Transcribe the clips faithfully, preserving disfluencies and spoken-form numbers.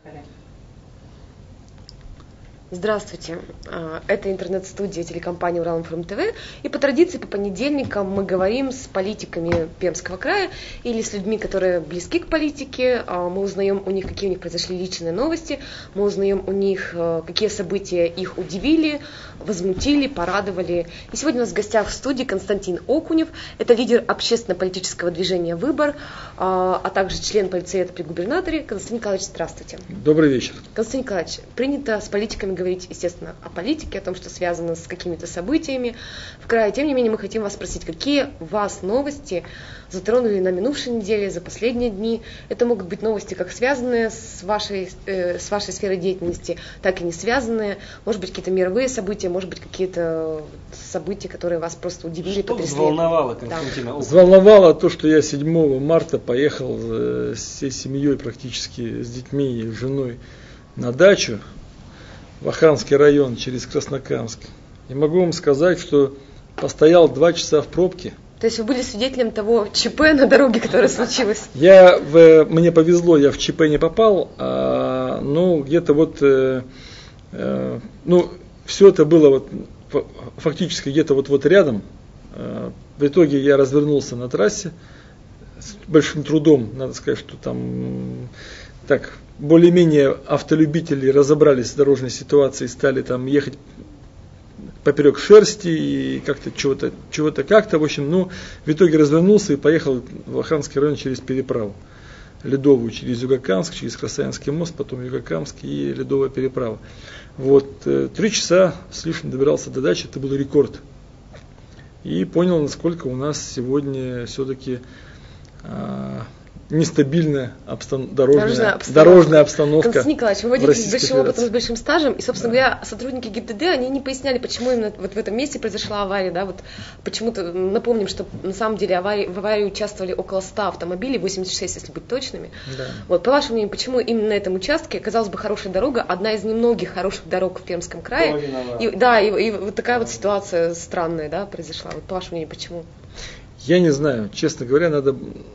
Здравствуйте, это интернет-студия телекомпании Уралинформ ТВ, и по традиции по понедельникам мы говорим с политиками Пермского края или с людьми, которые близки к политике. Мы узнаем у них, какие у них произошли личные новости, мы узнаем у них, какие события их удивили, возмутили, порадовали. И сегодня у нас в гостях в студии Константин Окунев, это лидер общественно-политического движения «Выбор», а также член политсовета при губернаторе. Константин Николаевич, здравствуйте. Добрый вечер. Константин Николаевич, принято с политиками говорить, естественно, о политике, о том, что связано с какими-то событиями в крае. Тем не менее, мы хотим вас спросить, какие вас новости затронули на минувшей неделе, за последние дни. Это могут быть новости, как связанные с вашей, э, с вашей сферой деятельности, так и не связанные. Может быть, какие-то мировые события, может быть, какие-то события, которые вас просто удивили, что потрясли. взволновало, Константина? Да. Взволновало то, что я седьмого марта поехал э, всей семьей, практически с детьми и женой, на дачу в Аханский район через Краснокамск. И могу вам сказать, что постоял два часа в пробке. То есть вы были свидетелем того ЧП на дороге, которое случилось? Я в, мне повезло, я в ЧП не попал, а, ну где-то вот, э, э, ну все это было вот фактически где-то вот вот рядом. Э, в итоге я развернулся на трассе с большим трудом, надо сказать, что там так более-менее автолюбители разобрались с дорожной ситуацией, стали там ехать поперек шерсти и как-то чего-то, чего-то как-то, в общем, ну, в итоге развернулся и поехал в Аханский район через переправу Ледовую, через Югокамск, через Красавинский мост, потом Югокамск и Ледовая переправа. Вот, три часа с лишним добирался до дачи, это был рекорд. И понял, насколько у нас сегодня все-таки а, нестабильная обстан... дорожная, обстановка. дорожная обстановка. Константин Николаевич, вы водитель с большим опытом, с большим стажем, и, собственно да. говоря, сотрудники ГИБДД, они не поясняли, почему именно вот в этом месте произошла авария, да, вот почему-то, напомним, что на самом деле аварии, в аварии участвовали около ста автомобилей, восемьдесят шесть, если быть точными. Да. Вот, по вашему мнению, почему именно на этом участке, казалось бы, хорошая дорога, одна из немногих хороших дорог в Пермском крае, и, да, и, и вот такая вот ситуация странная, да, произошла, вот по вашему мнению, почему? Я не знаю, честно говоря, надо,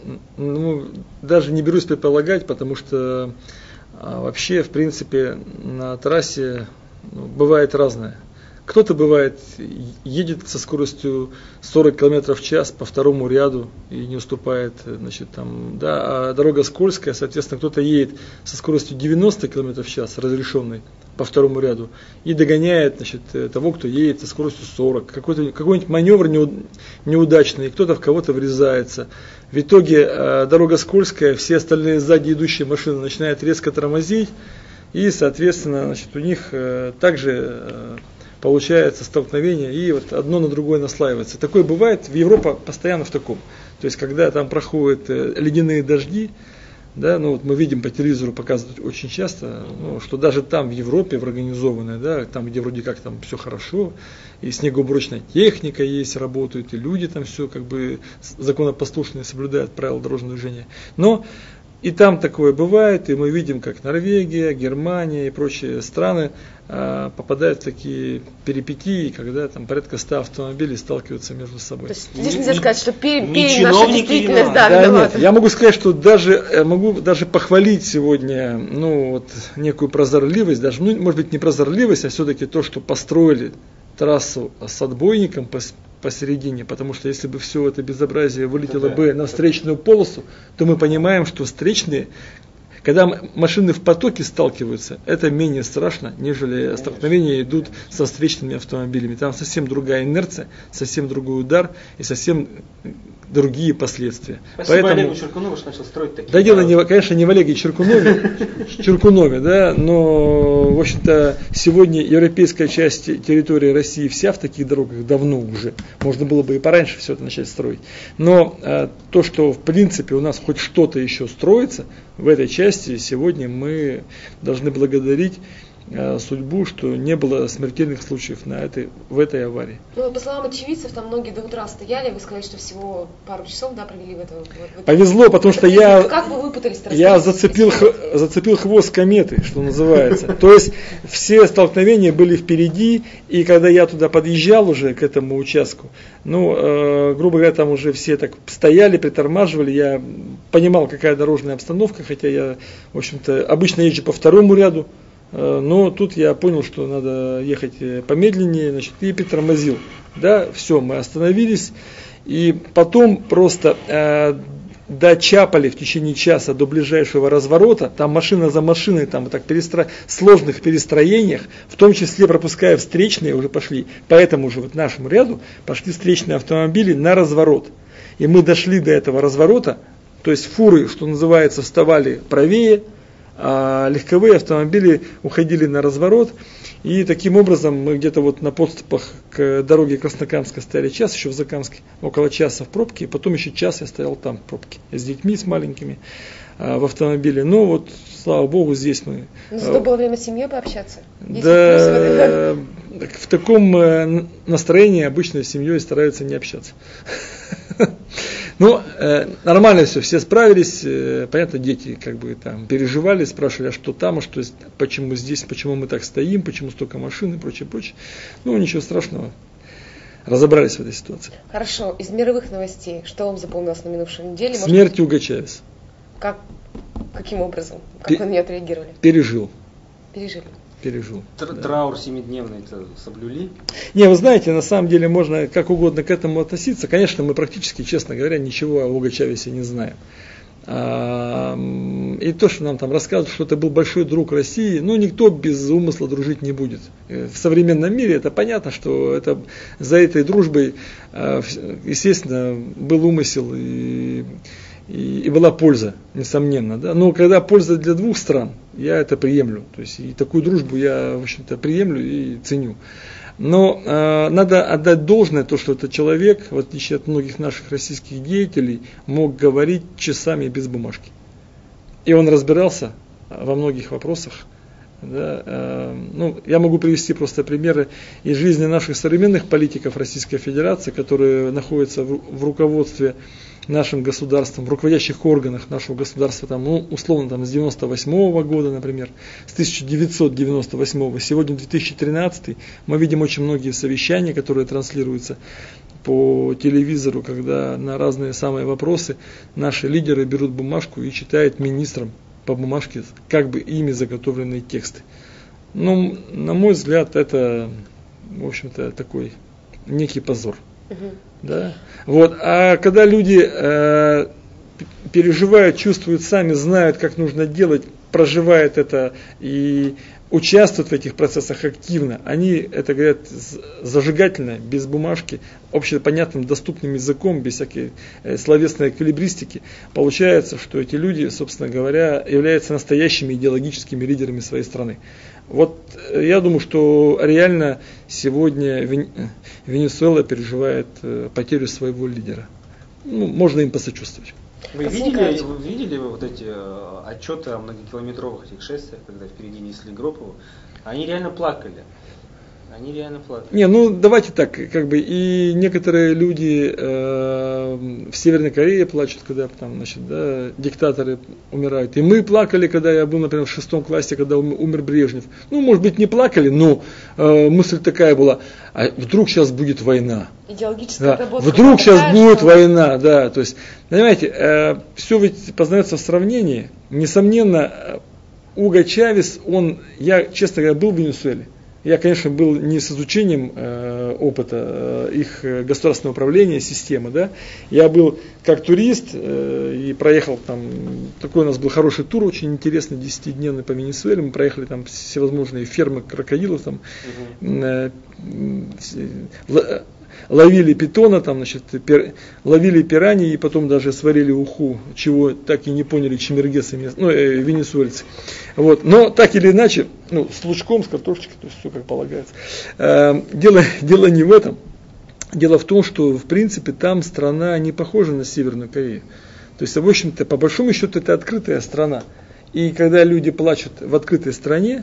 ну, даже не берусь предполагать, потому что а, вообще, в принципе, на трассе ну, бывает разное. Кто-то бывает, едет со скоростью сорок километров в час по второму ряду и не уступает, значит, там, да, а дорога скользкая, соответственно, кто-то едет со скоростью девяносто километров в час, разрешенной, по второму ряду, и догоняет, значит, того, кто едет со скоростью сорок. Какой-то, какой-нибудь маневр неудачный, кто-то в кого-то врезается. В итоге э, дорога скользкая, все остальные сзади идущие машины начинают резко тормозить, и, соответственно, значит, у них э, также э, получается столкновение, и вот одно на другое наслаивается. Такое бывает, в Европе постоянно в таком. То есть, когда там проходят э, ледяные дожди, да, ну вот мы видим по телевизору, показывают очень часто, ну, что даже там в Европе, в организованной, да, там где вроде как там все хорошо, и снегоуборочная техника есть, работают, и люди там все как бы законопослушные, соблюдают правила дорожного движения. Но и там такое бывает, и мы видим, как Норвегия, Германия и прочие страны а, попадают в такие перипетии, когда там порядка ста автомобилей сталкиваются между собой. То есть здесь нельзя сказать, что Пермь наша действительность, да, да, нет, я могу сказать, что даже могу даже похвалить сегодня, ну вот некую прозорливость, даже, ну может быть не прозорливость, а все-таки то, что построили трассу с отбойником посередине, потому что если бы все это безобразие вылетело да, бы на встречную полосу, то мы понимаем, что встречные, когда машины в потоке сталкиваются, это менее страшно, нежели Конечно. столкновения идут со встречными автомобилями. Там совсем другая инерция, совсем другой удар и совсем другие последствия. Спасибо Поэтому, Олегу Черкунову, что начал строить такие. Да дело, не, конечно, не в Олеге Черкунове, Черкунове, да, но, в общем-то, сегодня европейская часть территории России вся в таких дорогах давно уже. Можно было бы и пораньше все это начать строить. Но а, то, что в принципе у нас хоть что-то еще строится, в этой части сегодня мы должны благодарить э, судьбу, что не было смертельных случаев на этой, в этой аварии. Ну, по словам очевидцев, там многие до утра стояли, вы сказали, что всего пару часов, да, провели в этом. В этом. Повезло, потому что я, как вы выпутались? я зацепил, х, зацепил хвост кометы, что называется. То есть все столкновения были впереди, и когда я туда подъезжал уже к этому участку, ну, э, грубо говоря, там уже все так стояли, притормаживали, я понимал, какая дорожная обстановка, хотя я, в общем-то, обычно езжу по второму ряду, э, но тут я понял, что надо ехать помедленнее, значит, и притормозил. Да, все, мы остановились, и потом просто э, дочапали в течение часа до ближайшего разворота, там машина за машиной, там вот так перестро... сложных перестроениях, в том числе пропуская встречные, уже пошли, по этому же вот нашему ряду, пошли встречные автомобили на разворот. И мы дошли до этого разворота, то есть фуры, что называется, вставали правее, а легковые автомобили уходили на разворот. И таким образом мы где-то вот на подступах к дороге Краснокамска стояли час, еще в Закамске, около часа в пробке, и потом еще час я стоял там в пробке с детьми, с маленькими а, в автомобиле. Но вот, слава богу, здесь мы... Но зато было время с семьей пообщаться. Да, в таком настроении обычно с семьей стараются не общаться. Ну, э, нормально все, все справились, э, понятно, дети как бы там переживали, спрашивали, а что там, а что, почему здесь, почему мы так стоим, почему столько машин и прочее, прочее. Ну, ничего страшного, разобрались в этой ситуации. Хорошо, из мировых новостей, что вам запомнилось на минувшей неделе? Смерть Уго Чавеса. Как, каким образом? Как Пе- вы на нее отреагировали? Пережил. Пережили. Пережил. Тр- да. Траур семидневный это соблюли? Не, вы знаете, на самом деле можно как угодно к этому относиться. Конечно, мы практически, честно говоря, ничего о Уго Чавесе не знаем. А, и то, что нам там рассказывают, что это был большой друг России, ну, никто без умысла дружить не будет. В современном мире это понятно, что это, за этой дружбой, естественно, был умысел и... И, и была польза, несомненно. Да? Но когда польза для двух стран, я это приемлю. То есть и такую дружбу я, в общем-то, приемлю и ценю. Но э, надо отдать должное то, что этот человек, в отличие от многих наших российских деятелей, мог говорить часами без бумажки. И он разбирался во многих вопросах. Да, э, ну, я могу привести просто примеры из жизни наших современных политиков Российской Федерации, которые находятся в, в руководстве нашим государством, в руководящих органах нашего государства, там, ну, условно, там, с девяносто восьмого года, например, с тысяча девятьсот девяносто восьмого, сегодня две тысячи тринадцатый, мы видим очень многие совещания, которые транслируются по телевизору, когда на разные самые вопросы наши лидеры берут бумажку и читают министрам по бумажке как бы ими заготовленные тексты. Ну, на мой взгляд, это, в общем-то, такой некий позор. Uh-huh. Да? Вот. А когда люди э, переживают, чувствуют сами, знают, как нужно делать, проживают это и участвуют в этих процессах активно, они это говорят зажигательно, без бумажки, общепонятным, доступным языком, без всякой э, словесной эквилибристики, получается, что эти люди, собственно говоря, являются настоящими идеологическими лидерами своей страны. Вот я думаю, что реально сегодня Венесуэла переживает потерю своего лидера. Ну, можно им посочувствовать. Вы видели, вы видели вот эти отчеты о многокилометровых этих шествиях, когда впереди несли группу? Они реально плакали. Они реально плакали. Не, ну давайте так, как бы и некоторые люди э, в Северной Корее плачут, когда там, значит, да, диктаторы умирают. И мы плакали, когда я был, например, в шестом классе, когда умер Брежнев. Ну, может быть, не плакали, но э, мысль такая была: а вдруг сейчас будет война. Идеологическая да, работа. вдруг сейчас такая, будет что... война, да. То есть, понимаете, э, все ведь познается в сравнении. Несомненно, Уго Чавес, он, я, честно говоря, был в Венесуэле. Я, конечно, был не с изучением э, опыта э, их государственного управления, системы, да. Я был как турист э, и проехал там, такой у нас был хороший тур, очень интересный, десятидневный по Венесуэле. Мы проехали там всевозможные фермы крокодилов, там, э, э, ловили питона, там, значит, пер, ловили пираньи и потом даже сварили уху, чего так и не поняли чемергесы, ну, э, венесуэльцы. Вот. Но так или иначе, ну, с лучком, с картошечкой, то есть все как полагается. Э, дело, дело не в этом. Дело в том, что в принципе там страна не похожа на Северную Корею. То есть, в общем-то, по большому счету, это открытая страна. И когда люди плачут в открытой стране,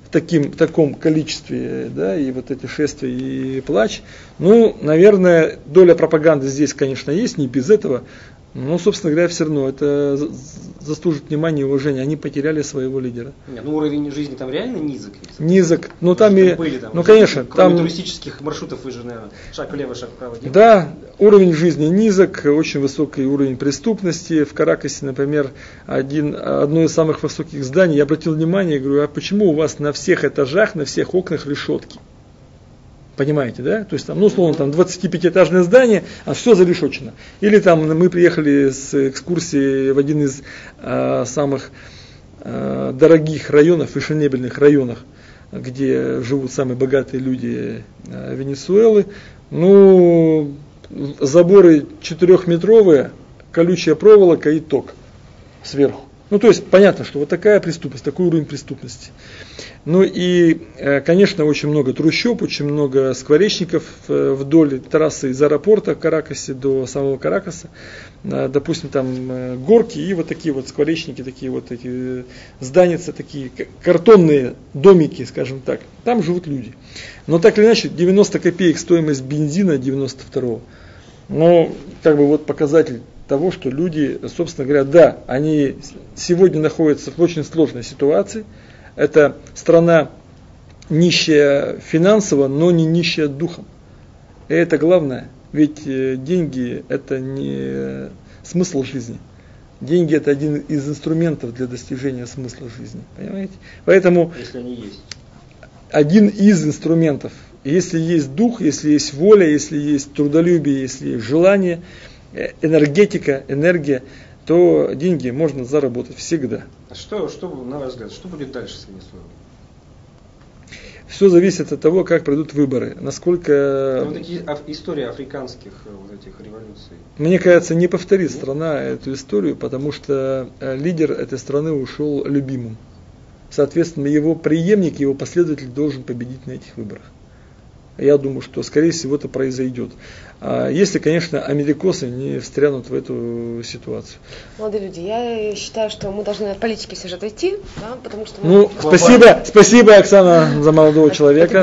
в, таким, в таком количестве, да, и вот эти шествия и плач, ну, наверное, доля пропаганды здесь, конечно, есть, не без этого. Но, собственно говоря, все равно это заслужит внимания и уважения. Они потеряли своего лидера. Нет, ну уровень жизни там реально низок. Низок. Ну там и, были, там, ну конечно, кроме там туристических маршрутов вы же, наверное, шаг влево, шаг вправо делаете. Да, уровень жизни низок, очень высокий уровень преступности. В Каракасе, например, один, одно из самых высоких зданий. Я обратил внимание, говорю, а почему у вас на всех этажах, на всех окнах решетки? Понимаете, да? То есть там, ну, условно, там двадцатипятиэтажное здание, а все зарешочено. Или там мы приехали с экскурсии в один из а, самых а, дорогих районов, фешенебельных районов, где живут самые богатые люди а, Венесуэлы. Ну, заборы четырехметровые, колючая проволока и ток сверху. Ну, то есть, понятно, что вот такая преступность, такой уровень преступности. Ну и, конечно, очень много трущоб, очень много скворечников вдоль трассы из аэропорта в Каракасе до самого Каракаса. Допустим, там горки и вот такие вот скворечники, такие вот эти зданицы, такие картонные домики, скажем так. Там живут люди. Но так или иначе, девяносто копеек стоимость бензина девяносто второго. Но, как бы вот показатель того, что люди, собственно говоря, да, они сегодня находятся в очень сложной ситуации. Это страна нищая финансово, но не нищая духом. И это главное, ведь деньги это не смысл жизни. Деньги это один из инструментов для достижения смысла жизни. Понимаете? Поэтому если они есть. Один из инструментов. Если есть дух, если есть воля, если есть трудолюбие, если есть желание, энергетика, энергия, то деньги можно заработать всегда. А что, что, на ваш взгляд, что будет дальше с Венесуэлой? Все зависит от того, как пройдут выборы. Насколько... Ну, такие аф- истории африканских вот этих революций. Мне кажется, не повторит страна эту историю, потому что лидер этой страны ушел любимым. Соответственно, его преемник, его последователь должен победить на этих выборах. Я думаю, что, скорее всего, это произойдет. Если, конечно, америкосы не встрянут в эту ситуацию. Молодые люди, я считаю, что мы должны от политики все же отойти, да, потому что... Мы... Ну, спасибо, спасибо, Оксана, за молодого человека.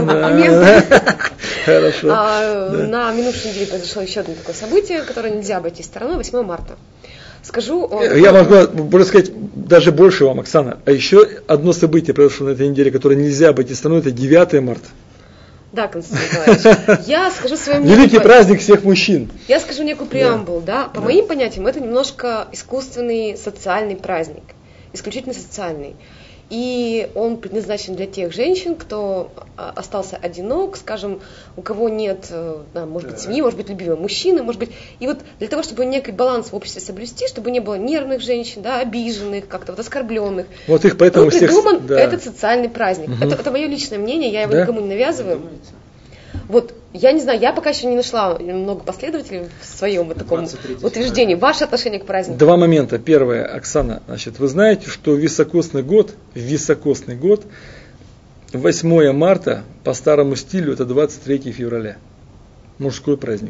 Хорошо. На минувшей неделе произошло еще одно такое событие, которое нельзя обойти стороной, восьмое марта. Скажу... Я могу, можно сказать, даже больше вам, Оксана. А еще одно событие произошло на этой неделе, которое нельзя обойти стороной, это девятое марта. Да, Константин Николаевич, я скажу свое мнение. Великий праздник всех мужчин. Я скажу некую преамбулу, да. да. По да. моим понятиям, это немножко искусственный социальный праздник, исключительно социальный. И он предназначен для тех женщин, кто остался одинок, скажем, у кого нет, да, может быть, семьи, может быть, любимого мужчины, может быть. И вот для того, чтобы некий баланс в обществе соблюсти, чтобы не было нервных женщин, да, обиженных, как-то вот оскорбленных. Вот их поэтому был придуман всех... да. этот социальный праздник. Угу. Это, это мое личное мнение, я его да? никому не навязываю. Вот, я не знаю, я пока еще не нашла много последователей в своем вот таком утверждении. Ваше отношение к празднику? Два момента. Первое, Оксана, значит, вы знаете, что в високосный год, в високосный год, восьмое марта по старому стилю это двадцать третье февраля. Мужской праздник.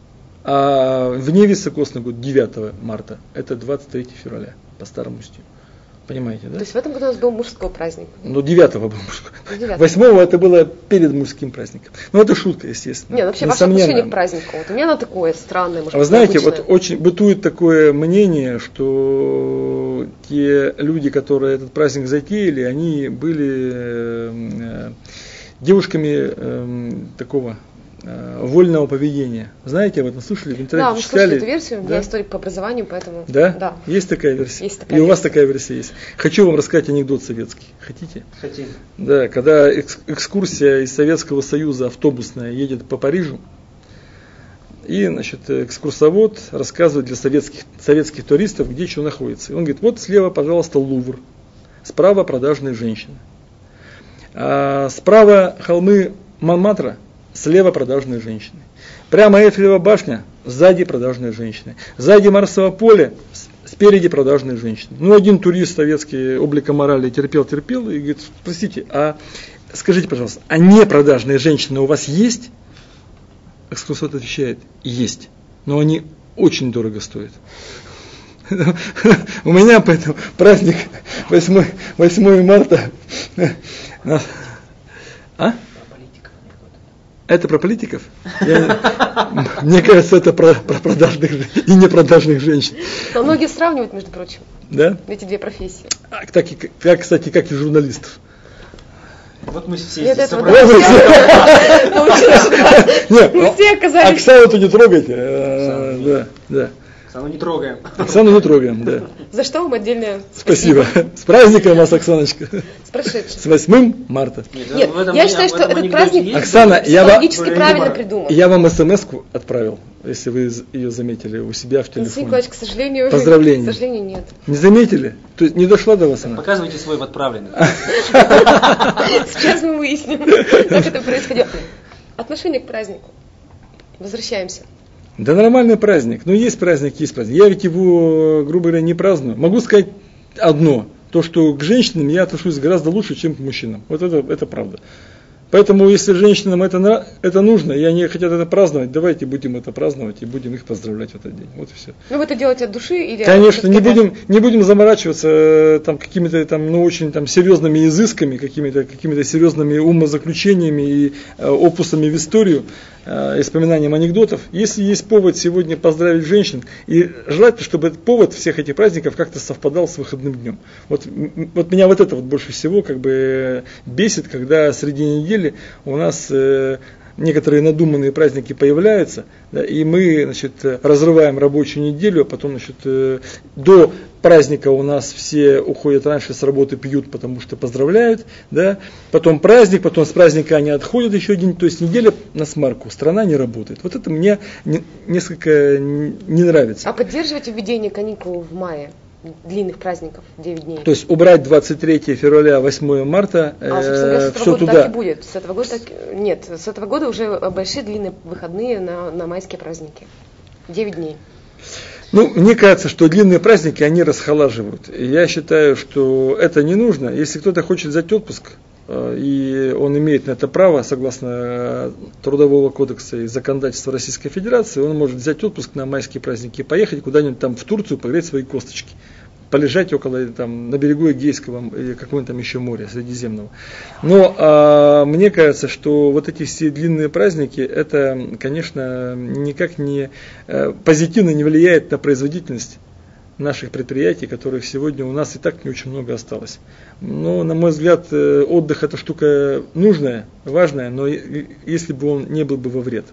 А вне високосный год, девятое марта, это двадцать третье февраля по старому стилю. Понимаете, да? То есть в этом году у нас был мужской праздник? Ну, девятого был мужской. Восьмого это было перед мужским праздником. Ну, это шутка, естественно. Нет, вообще ваше отношение к празднику. Вот у меня оно такое странное, может быть, вы знаете, необычное. Вот очень бытует такое мнение, что те люди, которые этот праздник затеяли, они были э, девушками э, такого э, вольного поведения. Знаете, об этом слышали? В интернете да, мы читали? слышали эту версию. Да? Я историк по образованию, поэтому... Да? Да. Есть такая версия? Есть такая И версия. у вас такая версия есть. Хочу вам рассказать анекдот советский. Хотите? Хотим. Да, когда экскурсия из Советского Союза автобусная едет по Парижу, и, значит, экскурсовод рассказывает для советских, советских туристов, где что находится. И он говорит, вот слева, пожалуйста, Лувр, справа продажные женщины. А справа холмы Монмартра, слева продажные женщины. Прямо Эйфелева башня, сзади продажные женщины. Сзади Марсово поле, спереди продажные женщины. Ну, один турист советский облика морали терпел-терпел и говорит, простите, а скажите, пожалуйста, а не продажные женщины у вас есть? Экскурсовод отвечает, есть, но они очень дорого стоят. У меня поэтому праздник восьмое марта. А? Это про политиков? Я, мне кажется, это про, про продажных и непродажных женщин. Но многие сравнивают, между прочим, да? эти две профессии. А, так, и, как, кстати, как и журналистов. Вот мы все Нет, здесь собрались. Мы все оказались... Оксану-то не трогайте. Да, да. Оксану не трогаем. Оксану не трогаем, да. За что вам отдельное спасибо. С праздником вас, Оксаночка. С прошедшим. С восьмым марта. Нет, я считаю, что этот праздник Оксана, я вам, психологически правильно придуман. Я вам смс-ку отправил, если вы ее заметили у себя в телефоне. Николаевич, к сожалению, поздравления. К сожалению, нет. Не заметили? То есть не дошла до вас она? Показывайте свой в отправленный. Сейчас мы выясним, как это происходило. Отношение к празднику. Возвращаемся. Да нормальный праздник. Ну есть праздник, есть праздник. Я ведь его, грубо говоря, не праздную. Могу сказать одно. То, что к женщинам я отношусь гораздо лучше, чем к мужчинам. Вот это, это правда. Поэтому, если женщинам это, это нужно, и они хотят это праздновать, давайте будем это праздновать и будем их поздравлять в этот день. Вот и все. Ну вы это делаете от души или? Конечно, не будем, не будем заморачиваться там, какими-то там, ну, очень там, серьезными изысками, какими-то, какими-то серьезными умозаключениями и э, опусами в историю, э, и вспоминанием анекдотов. Если есть повод сегодня поздравить женщин, и желательно, чтобы этот повод всех этих праздников как-то совпадал с выходным днем. Вот, вот меня вот это вот больше всего как бы бесит, когда среди недели у нас э, некоторые надуманные праздники появляются, да, и мы, значит, разрываем рабочую неделю, а потом, значит, э, до праздника у нас все уходят раньше с работы, пьют, потому что поздравляют, да, потом праздник, потом с праздника они отходят еще день, то есть неделя на смарку, страна не работает. Вот это мне не, несколько не нравится. А поддерживаете введение каникул в мае? Длинных праздников, девять дней. То есть убрать двадцать третье февраля, восьмое марта, а, собственно, э, с этого все года туда. Так и будет. С этого года так... Нет, с этого года уже большие длинные выходные на, на майские праздники. девять дней. Ну, мне кажется, что длинные праздники, они расхолаживают. Я считаю, что это не нужно. Если кто-то хочет взять отпуск, и он имеет на это право, согласно Трудового кодекса и законодательства Российской Федерации, он может взять отпуск на майские праздники и поехать куда-нибудь там в Турцию погреть свои косточки, полежать около, там, на берегу Эгейского или какого-нибудь там еще моря Средиземного. Но а, мне кажется, что вот эти все длинные праздники, это, конечно, никак не а, позитивно не влияет на производительность наших предприятий, которых сегодня у нас и так не очень много осталось. Но, на мой взгляд, отдых это штука нужная, важная, но если бы он не был бы во вред.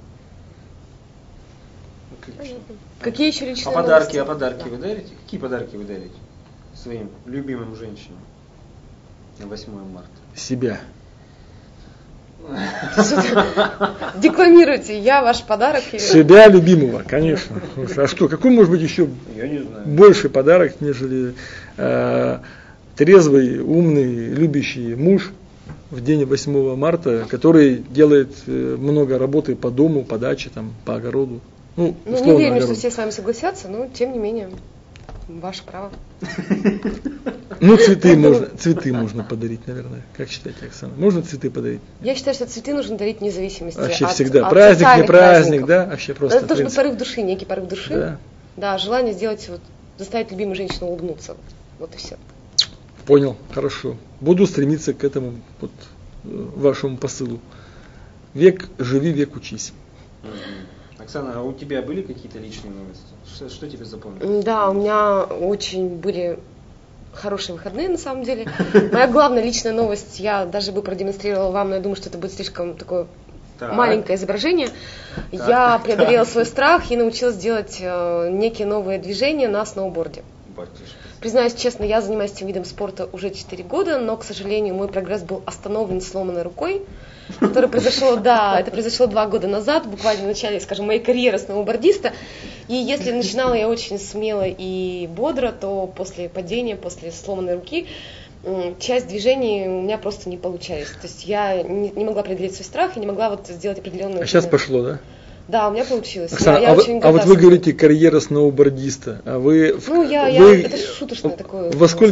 Какие еще личные А подарки, новости? а подарки Да. вы дарите? Какие подарки вы дарите своим любимым женщинам на восьмое марта? Себя. Декламируйте, я ваш подарок. Или... Себя любимого, конечно. А что, какой может быть еще Я не знаю. больший подарок, нежели э, трезвый, умный, любящий муж в день восьмого марта, который делает э, много работы по дому, по даче, там, по огороду. Ну, Ну, не уверен, что все с вами согласятся, но тем не менее, ваше право. Ну, цветы можно, цветы можно подарить, наверное. Как считаете, Оксана? Можно цветы подарить? Я считаю, что цветы нужно дарить вне зависимости Вообще от, всегда. от Праздник, не социальных праздник, праздников. да? Вообще просто. Это должен быть принцип. порыв души, некий порыв души. Да. Да, желание сделать, вот, заставить любимую женщину улыбнуться. Вот и все. Понял, хорошо. Буду стремиться к этому вот, вашему посылу. Век живи, век учись. Оксана, а у тебя были какие-то личные новости? Что, что тебе запомнилось? Да, у меня очень были хорошие выходные на самом деле. Моя главная личная новость, я даже бы продемонстрировала вам, но я думаю, что это будет слишком такое Так. маленькое изображение. Так. Я преодолела свой страх и научилась делать э, некие новые движения на сноуборде. Батюшка. Признаюсь честно, я занимаюсь этим видом спорта уже четыре года, но, к сожалению, мой прогресс был остановлен сломанной рукой, который произошел, да, это произошло два года назад, буквально в начале, скажем, моей карьеры сноубордиста. И если начинала я очень смело и бодро, то после падения, после сломанной руки, часть движений у меня просто не получались. То есть я не, не могла преодолеть свой страх и не могла вот сделать определенную... А сейчас пошло, да? Да, у меня получилось. Оксана, я, я а, очень вы, а вот горда вы собой. говорите карьера сноубордиста, а вы... Ну, я, вы я, это шуточное такое. Во сколько, высказывание.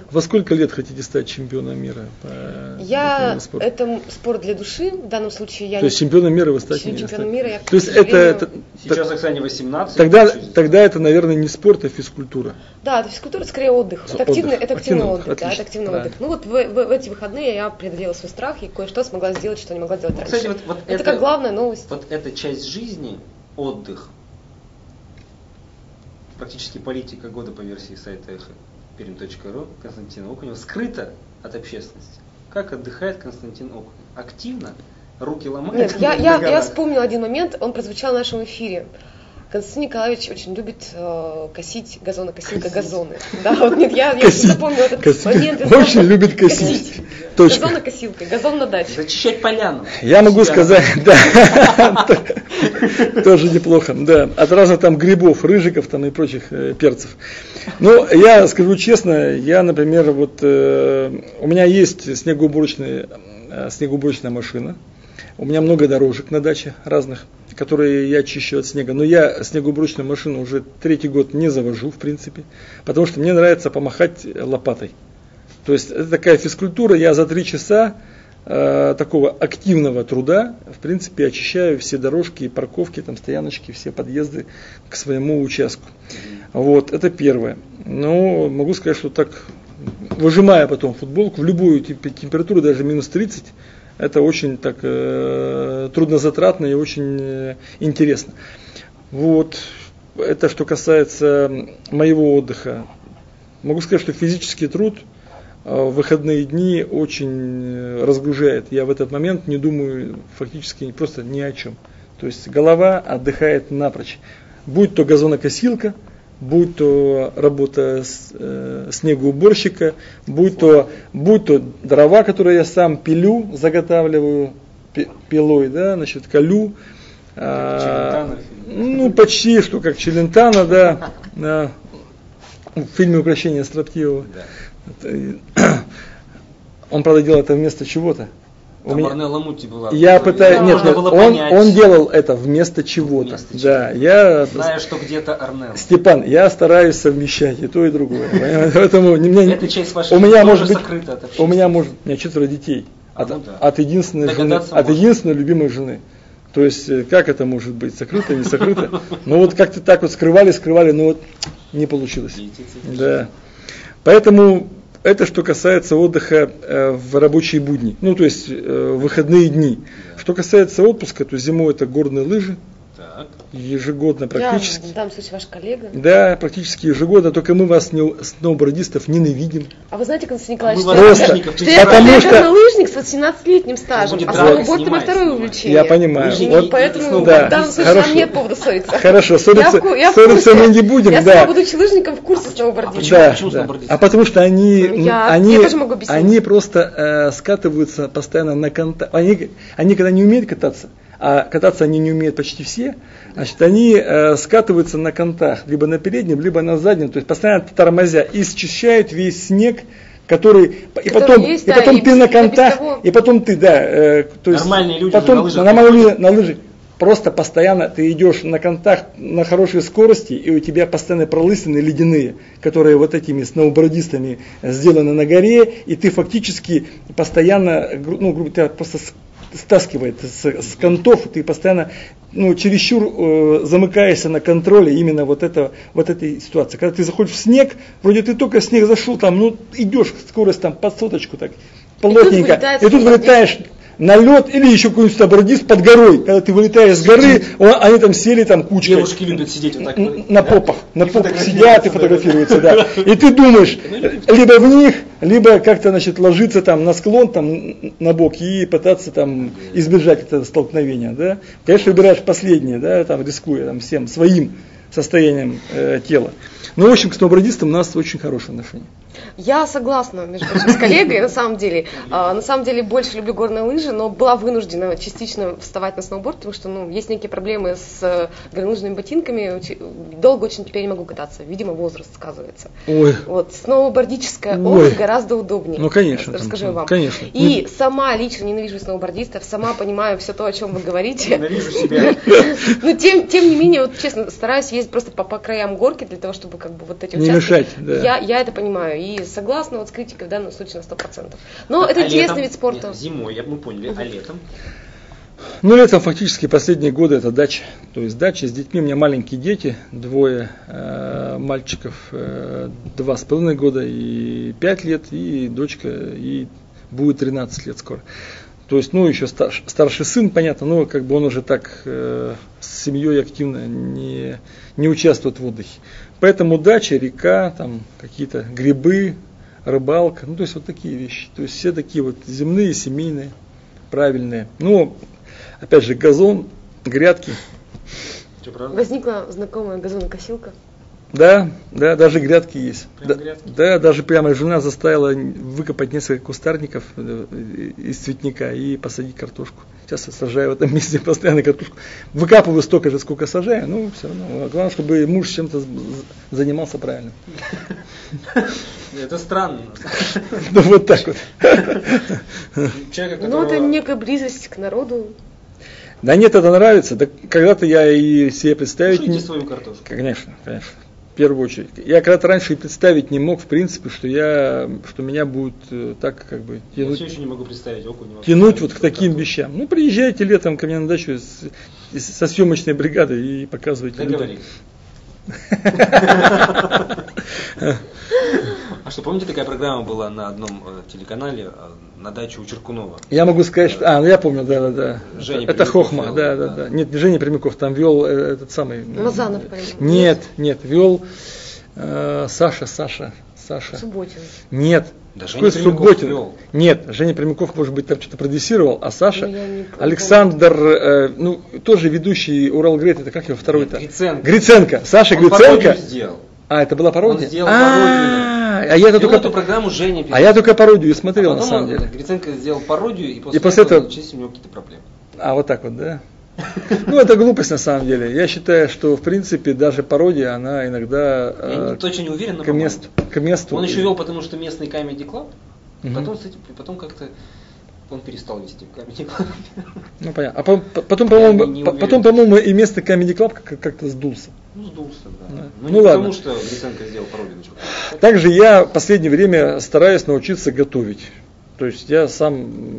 во сколько лет хотите стать чемпионом мира? По я, это спорт для души, в данном случае я... То есть чемпионом мира вы стать не чемпионом мира я, То есть это, это... Сейчас Оксане восемнадцать. Тогда, тогда это, наверное, не спорт, а физкультура. Да, это физкультура, скорее отдых. Это активный, отдых. Это активный, активный отдых. Да, это активный правильно. отдых. Ну вот в, в, в эти выходные я преодолела свой страх и кое-что смогла сделать, что не могла сделать раньше. Кстати, вот, вот это, это как главная новость. Вот эта часть жизни, отдых, практически политика года по версии сайта эхо пермь точка ру Константина Окунева, скрыта от общественности. Как отдыхает Константин Окунев? Активно? Руки ломает? Нет, я, я, я вспомнила один момент, он прозвучал в нашем эфире. Константин Николаевич очень любит э, косить газонокосилка газоны. Да, вот нет, я, я запомнила этот косить. момент. Очень любит косить. косить. Газонокосилка, газон на даче. Зачищать поляну. Я могу сказать, да, тоже неплохо, да, от разных там грибов, рыжиков там и прочих перцев. Ну, я скажу честно, я, например, вот у меня есть снегоуборочная, снегоуборочная машина. У меня много дорожек на даче разных, которые я чищу от снега. Но я снегоуборочную машину уже третий год не завожу, в принципе, потому что мне нравится помахать лопатой. То есть это такая физкультура, я за три часа э, такого активного труда, в принципе, очищаю все дорожки, парковки, там, стояночки, все подъезды к своему участку. Вот, это первое. Но могу сказать, что так, выжимая потом футболку в любую температуру, даже минус тридцать, это очень так э, труднозатратно и очень э, интересно. Вот, это что касается моего отдыха. Могу сказать, что физический труд э, в выходные дни очень разгружает. Я в этот момент не думаю фактически просто ни о чем. То есть голова отдыхает напрочь. Будь то газонокосилка, будь то работа с, э, снегоуборщика, будь то, будь то дрова, которые я сам пилю, заготавливаю пилой, да, значит, колю. А, ну, почти что как Челентано, да, да, в фильме «Укрощение строптивого». Да. Он, правда, делал это вместо чего-то. У меня... Ламути была. Я пытаюсь, нет, нет, он, он делал это вместо чего-то. Вместо да, чего-то. Я знаю, что где-то Арнелл. Степан, я стараюсь совмещать и то, и другое. Поэтому меня, эта часть вашей у меня может быть, сокрыта от у меня может, у меня четверо детей от, ну, да. от единственной жены, от единственной любимой жены. То есть как это может быть, сокрыто, не сокрыто? Ну вот как-то так вот скрывали, скрывали, но вот не получилось. Да. Поэтому это что касается отдыха э, в рабочие будни, ну то есть э, в выходные дни. Да. Что касается отпуска, то зимой это горные лыжи, так. ежегодно практически. Я в данном случае ваш коллега. Да, практически ежегодно, только мы вас, не, сноубордистов, ненавидим. А вы знаете, Константин Николаевич, что, просто, что я потому что лыжник с восемнадцатилетним стажем, а сноуборд это мое второе увлечение. Я понимаю. Вот, поэтому да. в данном случае нам нет повода ссориться. Хорошо, ссориться, я в, ссориться мы не будем. Я да. сама, будучи лыжником, в курсе сноубордистов. Да, почему, да. А потому что они, я, они, я тоже могу объяснить. Они просто э, скатываются постоянно на контакт. Они, они когда не умеют кататься, а кататься они не умеют почти все, значит, они э, скатываются на контах, либо на переднем, либо на заднем, то есть постоянно тормозя и счищают весь снег, который, и потом, есть, и потом да, ты и на контах, и потом ты, да, э, то есть нормальные люди потом на лыжах, нормальные на лыжах, просто постоянно ты идешь на контах на хорошей скорости, и у тебя постоянно пролысины ледяные, которые вот этими сноубордистами сделаны на горе, и ты фактически постоянно, ну, грубо говоря, просто стаскивает с, с контов, ты постоянно, ну, чересчур э, замыкаешься на контроле именно вот, это, вот этой ситуации. Когда ты заходишь в снег, вроде ты только в снег зашел, там, ну, идешь, скорость там под соточку, так, плотненько, и тут, и тут вылетаешь на лед или еще какой-нибудь сноубордист под горой. Когда ты вылетаешь с горы, он, они там сели там кучкой. Девушки любят сидеть вот так. На попах, на попах сидят и фотографируются, да. И ты думаешь, либо в них, либо как-то, значит, ложиться там на склон, там, на бок и пытаться там избежать этого столкновения, да. Конечно, выбираешь последнее, да, там, рискуя там всем своим состоянием э, тела. Но, в общем, к сноубордистам у нас очень хорошее отношение. Я согласна, между прочим, с коллегой, на самом деле. А, на самом деле больше люблю горные лыжи, но была вынуждена частично вставать на сноуборд, потому что, ну, есть некие проблемы с горнолыжными ботинками. Долго очень теперь не могу кататься. Видимо, возраст сказывается. Ой. Вот, сноубордическая обувь гораздо удобнее. Ну, конечно. Расскажу там, вам. Конечно. И ну, сама лично ненавижу сноубордистов, сама понимаю все то, о чем вы говорите. Ненавижу себя. Но тем, тем не менее, вот честно, стараюсь ездить просто по, по краям горки для того, чтобы как бы вот эти не участки. мешать, да. Я, я это понимаю. И И согласна вот с критикой в данном случае на сто процентов. Но а это летом? интересный вид спорта. Нет, зимой, я, мы поняли, а летом? Ну, летом фактически последние годы это дача. То есть дача с детьми. У меня маленькие дети, двое э, мальчиков, э, два с половиной года и пять лет, и дочка, и будет тринадцать лет скоро. То есть, ну, еще старш, старший сын, понятно, но как бы он уже так э, с семьей активно не, не участвует в отдыхе. Поэтому дача, река, там какие-то грибы, рыбалка, ну, то есть вот такие вещи. То есть все такие вот земные, семейные, правильные. Ну, опять же, газон, грядки. Что, правда? Возникла знакомая газонокосилка. Да, да, даже грядки есть. Прямо Да, грядки? да, даже прямо жена заставила выкопать несколько кустарников э, из цветника и посадить картошку. Сейчас я сажаю в этом месте постоянно картошку. Выкапываю столько же, сколько сажаю, ну все равно. Главное, чтобы муж чем-то занимался правильно. Это странно. Ну вот так вот. Человек, Ну, это некая близость к народу. Да нет, это нравится. Да когда-то я и себе представить Кушайте не... свою картошку. Конечно, конечно. В первую очередь. Я когда-то раньше и представить не мог, в принципе, что я, что меня будут э, так как бы Я тянуть, все еще не могу представить окунь. тянуть вот к таким вещам. Ну, приезжайте летом ко мне на дачу с, с- со съемочной бригадой и показывайте. людям. Договорились. А что, помните, такая программа была на одном э, телеканале э, на даче у Черкунова? Я могу сказать, что... А, ну я помню, да, да, да. Женя это Прямяков Хохма, вел, да, да, да. да. Нет, не Женя Прямяков, там вел э, этот самый... Мазанов, по-моему. Нет, нет, вел э, Саша, Саша, Саша. Субботин. Нет. Да, Какой Женя Прямяков Субботин? вел. Нет, Женя Прямяков, может быть, там что-то продюсировал, а Саша, Ну, я не помню. Александр, э, ну, тоже ведущий Уралгрейд, это как его второй-то? Гриценко. Гриценко. Саша Он Гриценко. пародию сделал. А, это была пародия? Он сделал А, пародию. а я Вел только, эту программу Женя а я только пародию смотрел, А на потом самом он, деле. Гриценко сделал пародию, и после, И после этого этого- начались у него какие-то проблемы. А, вот так вот, да? Ну, это глупость на самом деле. Я считаю, что, в принципе, даже пародия, она иногда Я э, не- точно не уверен, но к месту. К месту. Он еще вел, потому что местный Comedy Club, Мгм. потом, с этим- потом как-то он перестал вести Comedy Club. Ну, понятно. А по- по- потом, Я по-моему, не по- уверен. потом, по-моему, и место Comedy Club как- как-то сдулся. Ну, сдулся, да. Да. Ну, Ну, не ладно. потому, что Гриценко сделал пародию на Черкунова. Также я в последнее время стараюсь научиться готовить. То есть я сам,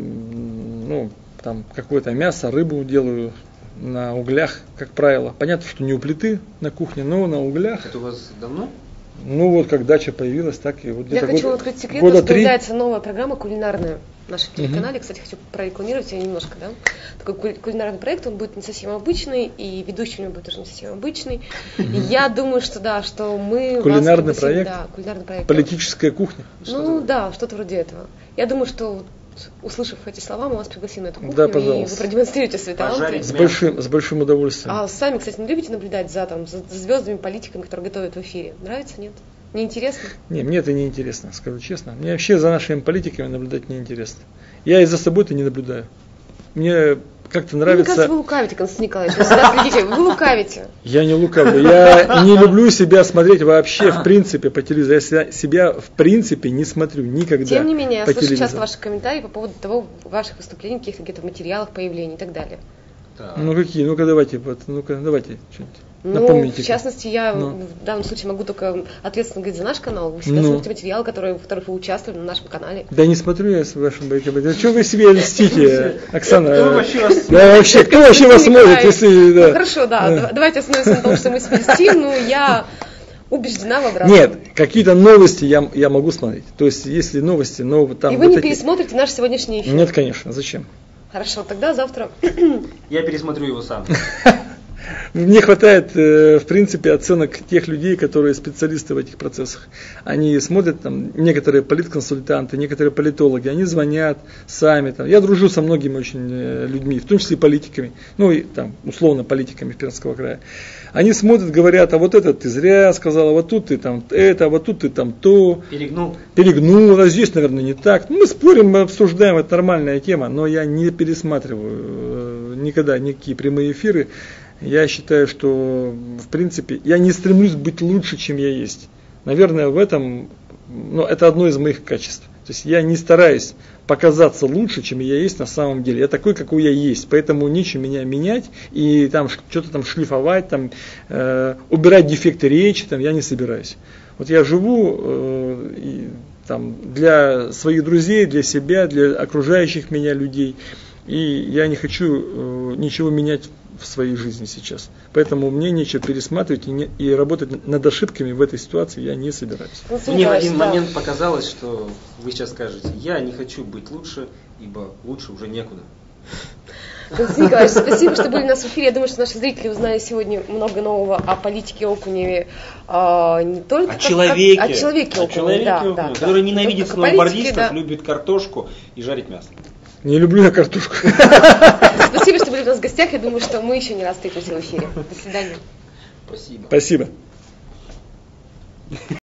м, ну, там какое-то мясо, рыбу делаю на углях, как правило. Понятно, что не у плиты на кухне, но на углях. Это у вас давно? Ну вот, как дача появилась, так и вот Я где-то хочу года, открыть секрет, года что три. появляется новая программа кулинарная в нашем телеканале. Кстати, хочу прорекламировать ее немножко, да. Такой куль- кулинарный проект, он будет не совсем обычный, и ведущий у него будет тоже не совсем обычный. И я думаю, что да, что мы вас Кулинарный пригласим- проект? Да, кулинарный проект. Политическая кухня. Ну да, что-то вроде этого. Я думаю, что вот, услышав эти слова, мы вас пригласим на эту кухню, Да, и пожалуйста. вы продемонстрируете свои таланты. Пожарить С мясо. большим, с большим удовольствием. А сами, кстати, не любите наблюдать за, там, за, за звездами, политиками, которые готовят в эфире? Нравится, нет? Неинтересно? Не, мне это не интересно, скажу честно. Мне вообще за нашими политиками наблюдать не интересно. Я и за собой-то не наблюдаю. Мне как-то Ну, мне кажется, нравится... вы лукавите, Константин Николаевич. Вы всегда следите. Вы лукавите. Я не лукавлю. Я не люблю себя смотреть вообще, в принципе, по телевизору. Я себя, себя в принципе не смотрю никогда. Тем не менее, я по слышу часто телевизору. ваши комментарии по поводу того, ваших выступлений, каких-то где-то материалах, появлений и так далее. Так. Ну какие? Ну-ка давайте, вот, ну-ка давайте что-нибудь. Ну, Напомните. в частности, я Ну. в данном случае могу только ответственно говорить за наш канал. Вы всегда Ну. смотрите материалы, которые, в которых вы участвовали на нашем канале. Да не смотрю я с вашим бойтом. Что вы себе льстите, Оксана? Кто вообще вас Да вообще, кто вообще вас смотрит, Николаевич. если... да. Ну, хорошо, да. Да. дав- Давайте остановимся на том, что мы себя льстим, но я убеждена в обратном. Нет, какие-то новости я, я могу смотреть. То есть, если новости, но там... И вы вот не эти- пересмотрите наш сегодняшний эфир. Нет, конечно, зачем? Хорошо, тогда завтра. Я пересмотрю его сам. Мне хватает, э, в принципе, оценок тех людей, которые специалисты в этих процессах. Они смотрят, там, некоторые политконсультанты, некоторые политологи, они звонят сами. Там. Я дружу со многими очень э, людьми, в том числе и политиками, ну и там, условно политиками Пермского края. Они смотрят, говорят, а вот это ты зря сказал, а вот тут ты там это, а вот тут ты там то. Перегнул. Перегнул, а здесь, наверное, не так. Мы спорим, мы обсуждаем, это нормальная тема, но я не пересматриваю э, никогда никакие прямые эфиры. Я считаю, что, в принципе, я не стремлюсь быть лучше, чем я есть. Наверное, в этом, ну, это одно из моих качеств. То есть я не стараюсь показаться лучше, чем я есть на самом деле. Я такой, какой я есть. Поэтому нечего меня менять и там что-то там шлифовать, там, э, убирать дефекты речи, там, я не собираюсь. Вот я живу э, и, там, для своих друзей, для себя, для окружающих меня людей. И я не хочу э, ничего менять в своей жизни сейчас. Поэтому мне нечего пересматривать и, не, и работать над ошибками в этой ситуации я не собираюсь. Мне в один момент показалось, что вы сейчас скажете: я не хочу быть лучше, ибо лучше уже некуда. Константин Николаевич, спасибо, что были у нас в эфире. Я думаю, что наши зрители узнали сегодня много нового о политике Окуневе. А, не только о как, человеке, как, о человеке Окуневе, да, Окуневе, да, который да. ненавидит сноубордистов, да. Любит картошку и жарит мясо. Не люблю я картошку. Спасибо, что были у нас в гостях. Я думаю, что мы еще не раз встретимся в эфире. До свидания. Спасибо. Спасибо.